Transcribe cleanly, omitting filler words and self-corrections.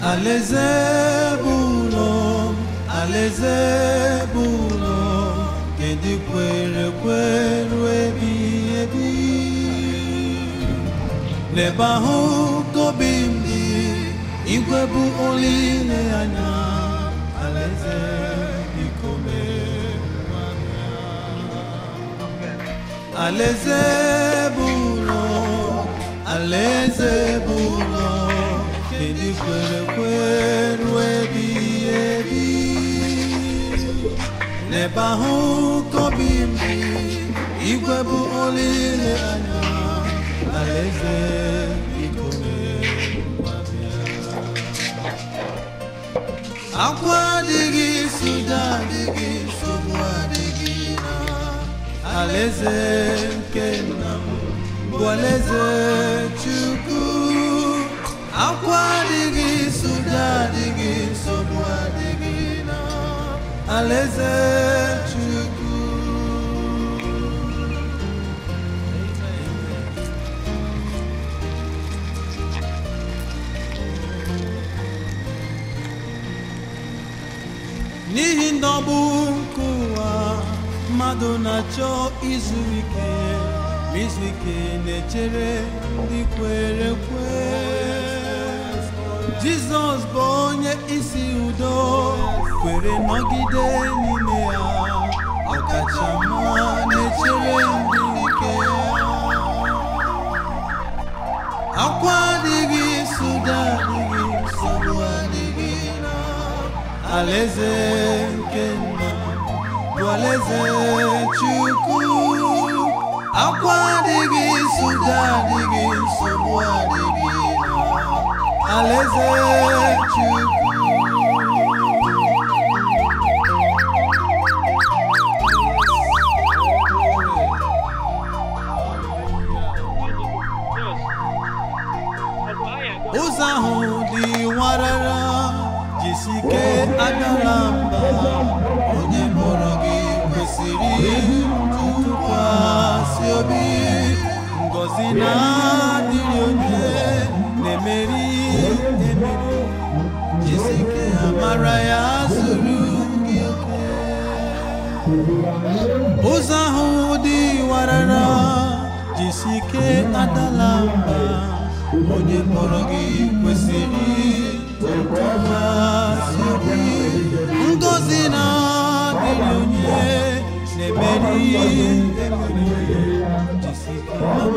Alaeze bulo, kendi kwere ebi ebi. Nebahu kobimbi, igwe bu olile anya. Alaeze ikome mania. Alaeze bulo, kendi kwere ebi ebi. Nebahu kobimbi, igwe bu olile anya. Alaeze ikome mania. Akwa digi suda digi sobwa digi na. Alaeze kenam, Alaeze Chukwu. Akwa digi suda digi sobwa digi na. Alaeze Chukwu. N'ihi ndọgbu nke ụwa, mmadụ na-achọ izu ike, ma izu ike na-echere ndị kwere ekwe. Jizọs bụ onye isi udo, kwere nọgide n'ime ya, ọkachamma na-echere ndị ike ya. Akwa adịghị, suda adịghị, nsogbu adịghị na Alaeze nke nna bụ Alaeze Chukwu. Akwa adịghị, suda adịghị, nsogbu adịghị na Alaeze Chukwu. Ụzọ ahụ dị warara, jisike adala mba. Onye mụrụ gị kwesịrị ntụkwasị obi. Ngọzi na-adịrị onye na-emeri emeri. Jisike amara ya zuru gị oke. Ụzọ ahụ dị warara, jisike adala mba. Onye mụrụ gị kwesịrị ntụkwasị obi. Ngọzi na-adịrị onye na-emeri emeri. Jisike